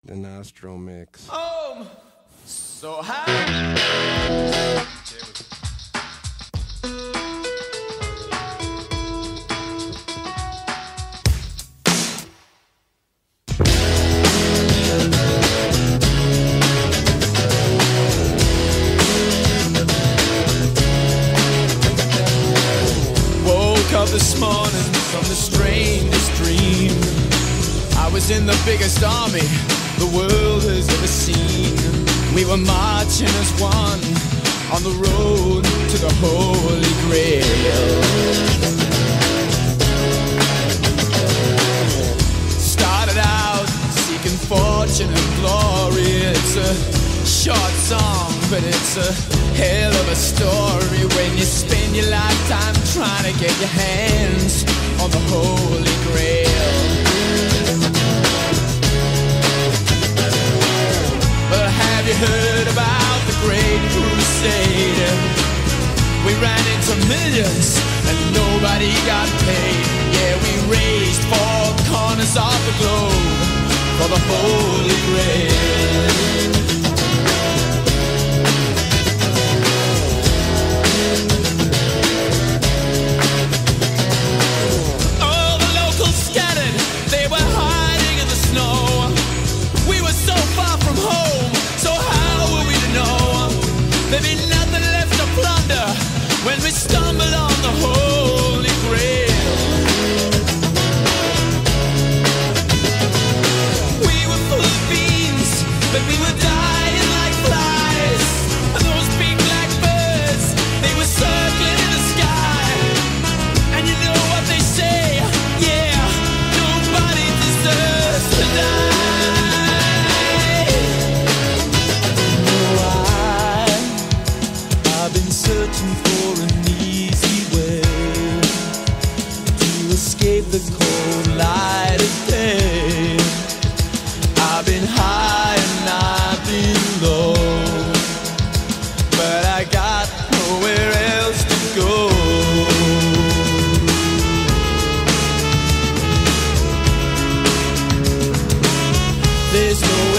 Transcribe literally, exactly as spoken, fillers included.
the Nostro mix. Oh, so high. Woke up this morning from the strangest dream. I was in the biggest army the world has ever seen. We were marching as one on the road to the Holy Grail. Started out seeking fortune and glory. It's a short song, but it's a hell of a story when you spend your lifetime trying to get your hands on the Holy Grail. But have you heard about the Great Crusade? We ran into millions and nobody got paid. Yeah, we raised four corners of the globe for the Holy Grail. There'd be nothing left to plunder when we stumble on the Holy Grail. We were full of beans, but we were dying like flies. And those big black birds, they were circling in the sky. And you know what they say, yeah, nobody deserves to die. I've been searching for an easy way to escape the cold light of day. I've been high and I've been low, but I got nowhere else to go. There's no